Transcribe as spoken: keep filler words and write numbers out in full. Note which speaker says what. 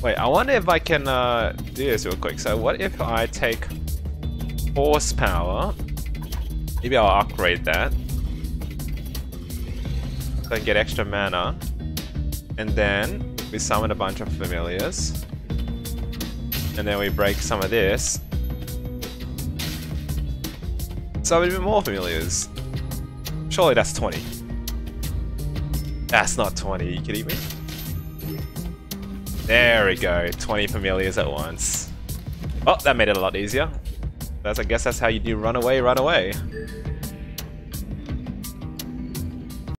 Speaker 1: Wait, I wonder if I can uh, do this real quick. So what if I take horsepower? Maybe I'll upgrade that. So I can get extra mana. And then we summon a bunch of familiars. And then we break some of this. Summon even more familiars. Surely that's twenty. That's not twenty, are you kidding me? There we go, twenty familiars at once. Oh, that made it a lot easier. That's, I guess that's how you do run away, run away.